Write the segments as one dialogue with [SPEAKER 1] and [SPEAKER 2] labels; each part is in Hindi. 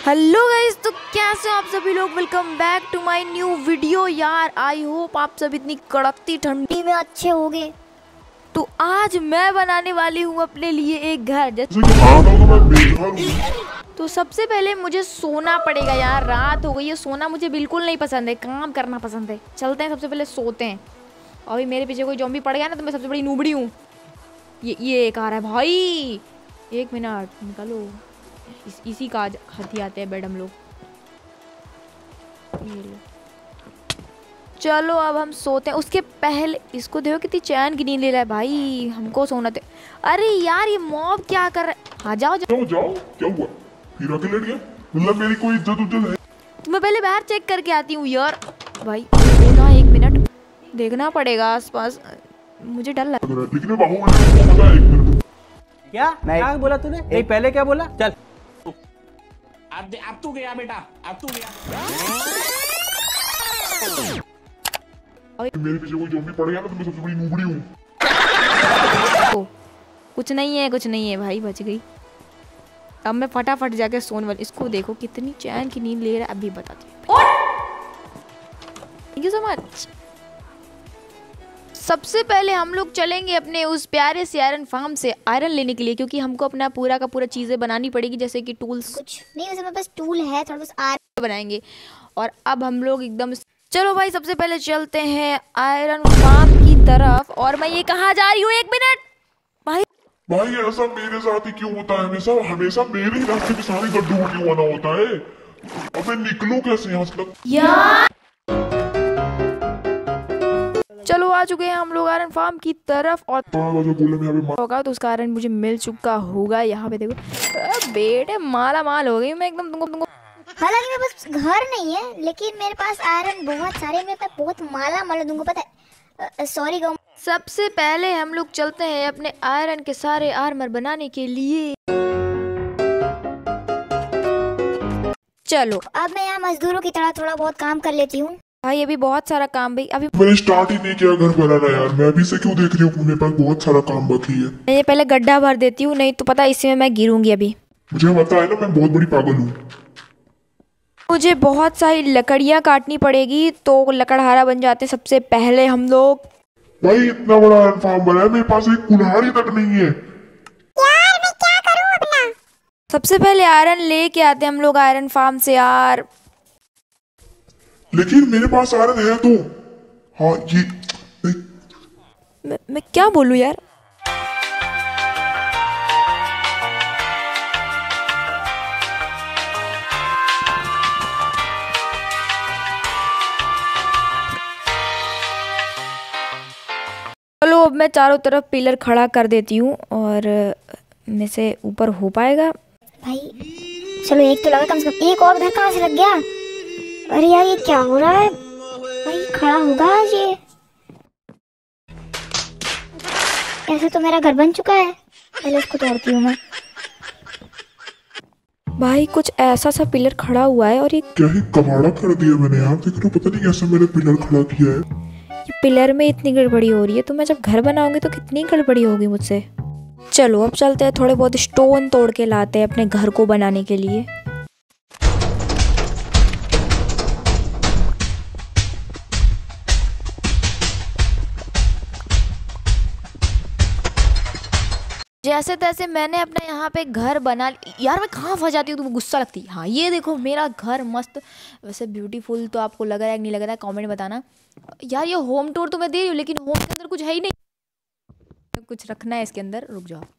[SPEAKER 1] हेलो गाइस, तो कैसे हो आप सभी लोग। Welcome back to my new video. यार आई होप आप सब इतनी कड़कती ठंडी में अच्छे होंगे। तो आज मैं बनाने वाली हूँ अपने लिए एक घर। तो सबसे पहले मुझे सोना पड़ेगा यार, रात हो गई है। सोना मुझे बिल्कुल नहीं पसंद है, काम करना पसंद है। चलते हैं, सबसे पहले सोते हैं। अभी मेरे पीछे कोई ज़ॉम्बी पड़ गया ना तो मैं सबसे बड़ी नूबड़ी हूँ। ये एक आ रहा है भाई, एक मिनट निकालो। इसी का हाथी आते हैं बेड हम लोग। ये लो, चलो अब हम सोते हैं। उसके पहले इसको देखो कितनी चैन की नींद ले रहा है भाई, हमको सोना थे। अरे यार ये मॉब क्या कर रहा है। हाँ जाओ जाओ
[SPEAKER 2] जाओ, क्या हुआ? फिर आके लेट गया? मतलब मेरी कोई इज्जत उज्जत है?
[SPEAKER 1] तो मैं पहले बाहर चेक करके आती हूँ यार। भाई ना, एक मिनट देखना पड़ेगा आसपास, मुझे डर लग रहा है।
[SPEAKER 2] लेकिन बाबू बता, एक मिनट।
[SPEAKER 3] क्या बोला तूने? नहीं पहले क्या बोला? चल
[SPEAKER 4] अब तू गया बेटा, अब तू गया।
[SPEAKER 2] मेरे पीछे कोई ज़ॉम्बी पड़ गया ना तो मैं सबसे बड़ी नूबड़ी हूँ।
[SPEAKER 1] कुछ नहीं है, कुछ नहीं है भाई, बच गई। अब मैं फटाफट जाके सोने वाली। इसको देखो कितनी चैन की नींद ले रहा है, अभी बताती हूँ। Thank you so much. सबसे पहले हम लोग चलेंगे अपने उस प्यारे से आयरन फार्म से आयरन लेने के लिए, क्योंकि हमको अपना पूरा का पूरा चीज़ें बनानी पड़ेगी, जैसे कि टूल्स।
[SPEAKER 5] कुछ नहीं, वैसे मेरे पास टूल है, थोड़ा बस आयरन
[SPEAKER 1] बनाएंगे। और अब हम लोग एकदम, चलो भाई सबसे पहले चलते हैं आयरन फार्म की तरफ। और मैं ये कहाँ जा रही हूँ, एक मिनट
[SPEAKER 2] भाई ऐसा मेरे साथ ही क्यों होता है? हमेशा हमेशा मेरे ही रास्ते पे सारे गड्ढों क्यों आना होता है? अब मैं निकलूं कैसे यहाँ से?
[SPEAKER 1] यार चलो आ चुके हैं हम लोग आयरन फार्म की तरफ। और होगा तो उसका आयरन मुझे मिल चुका होगा। यहाँ पे देखो बेटे, माला माल हो गई मैं एकदम। तुमको
[SPEAKER 5] हालांकि मेरे पास घर नहीं है, लेकिन मेरे पास आयरन बहुत सारे, मेरे पास बहुत माला माल तुमको पता है। सॉरी गाँव।
[SPEAKER 1] सबसे पहले हम लोग चलते हैं अपने आयरन के सारे आर्मर बनाने के लिए। चलो
[SPEAKER 5] अब मैं यहाँ मजदूरों की तरह थोड़ा बहुत काम कर लेती हूँ।
[SPEAKER 1] भाई अभी बहुत सारा काम भाई, अभी
[SPEAKER 2] मैंने स्टार्ट ही नहीं किया घर बनाना यार। मैं अभी से क्यों देख रही हूँ? मेरे पास बहुत सारा काम बाकी है।
[SPEAKER 1] मैं ये पहले गड्ढा भर देती हूँ, नहीं तो पता इसी में मैं गिरूंगी। अभी
[SPEAKER 2] मुझे पता है ना, मैं बहुत बड़ी पागल हूँ।
[SPEAKER 1] मुझे बहुत सारी लकड़ियाँ काटनी पड़ेगी, तो लकड़हारा बन जाते हैं सबसे पहले हम लोग।
[SPEAKER 2] भाई इतना बड़ा आयरन फार्म बना है, मेरे पास एक कुल्हाड़ी तक नहीं है।
[SPEAKER 5] यार मैं क्या करूँ अपना?
[SPEAKER 1] सबसे पहले आयरन लेके आते हैं हम लोग आयरन फार्म से यार।
[SPEAKER 2] लेकिन मेरे पास आयरन है तो। हाँ ये
[SPEAKER 1] मैं क्या बोलूँ यार। चलो अब मैं चारों तरफ पिलर खड़ा कर देती हूँ, और में से ऊपर हो पाएगा
[SPEAKER 5] भाई चलो, एक तो लगा, कम से कम एक और घर कहाँ से लग गया? अरे यार ये क्या हो रहा है भाई? खड़ा होगा आज ये? ऐसे तो मेरा घर बन चुका है। पहले उसको तोड़ती हूँ मैं।
[SPEAKER 1] भाई कुछ ऐसा सा पिलर खड़ा हुआ है, और ये
[SPEAKER 2] क्या ही कबाड़ा कर दिया मैंने यार। देख रहे हो, पता नहीं कैसे मैंने पिलर खड़ा किया है।
[SPEAKER 1] पिलर में इतनी गड़बड़ी हो रही है, तो मैं जब घर बनाऊंगी तो कितनी गड़बड़ी होगी मुझसे। चलो अब चलते हैं, थोड़े बहुत स्टोन तोड़ के लाते हैं अपने घर को बनाने के लिए। जैसे तैसे मैंने अपने यहाँ पे घर बना यार। मैं कहाँ फंस जाती हूँ, तुमको गुस्सा लगती है। हाँ ये देखो मेरा घर मस्त, वैसे ब्यूटीफुल तो आपको लग रहा है कि नहीं लग रहा है, कमेंट में बताना यार। ये होम टूर तो मैं दे रही हूँ, लेकिन होम के अंदर कुछ है ही नहीं। कुछ रखना है इसके अंदर, रुक जाओ।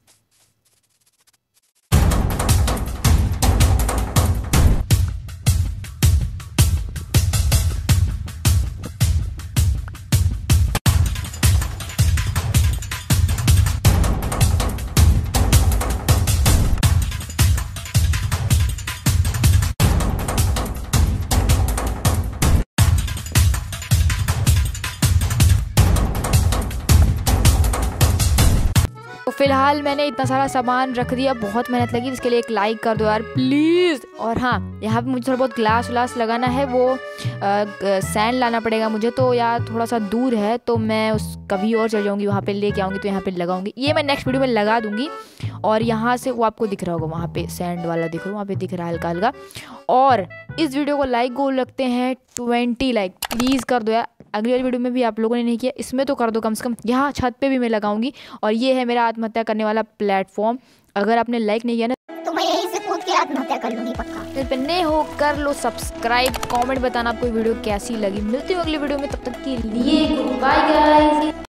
[SPEAKER 1] फिलहाल मैंने इतना सारा सामान रख दिया, बहुत मेहनत लगी, इसके लिए एक लाइक कर दो यार प्लीज़। और हाँ, यहाँ पे मुझे थोड़ा बहुत ग्लास व्लास लगाना है, वो सैंड लाना पड़ेगा मुझे, तो यार थोड़ा सा दूर है, तो मैं उस कभी और चल जाऊँगी, वहाँ पे लेके आऊँगी, तो यहाँ पे लगाऊँगी। ये मैं नेक्स्ट वीडियो में लगा दूँगी। और यहाँ से वो आपको दिख रहा होगा, वहाँ पे सैंड वाला दिख रहा है, वहाँ पे दिख रहा है हल्का हल्का। और इस वीडियो को लाइक गोल रखते हैं 20 लाइक, प्लीज़ कर दो यार। अगली वाली वीडियो में भी आप लोगों ने नहीं किया, इसमें तो कर दो कम से कम। यहाँ छत पे भी मैं लगाऊंगी और ये है मेरा आत्महत्या करने वाला प्लेटफॉर्म। अगर आपने लाइक नहीं किया ना
[SPEAKER 5] तो मैं यहीं से कूद के आत्महत्या कर लूंगी पक्का।
[SPEAKER 1] चैनल पे नए हो कर लो सब्सक्राइब, कमेंट बताना आपको वीडियो कैसी लगी। मिलती हूँ अगली वीडियो में, तब तक के लिए बाय गाइस।